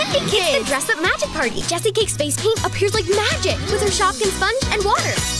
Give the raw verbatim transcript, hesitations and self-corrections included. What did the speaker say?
Kindi Kids! It's the dress-up magic party. Jessie Cake's face paint appears like magic with her Shopkin sponge and water.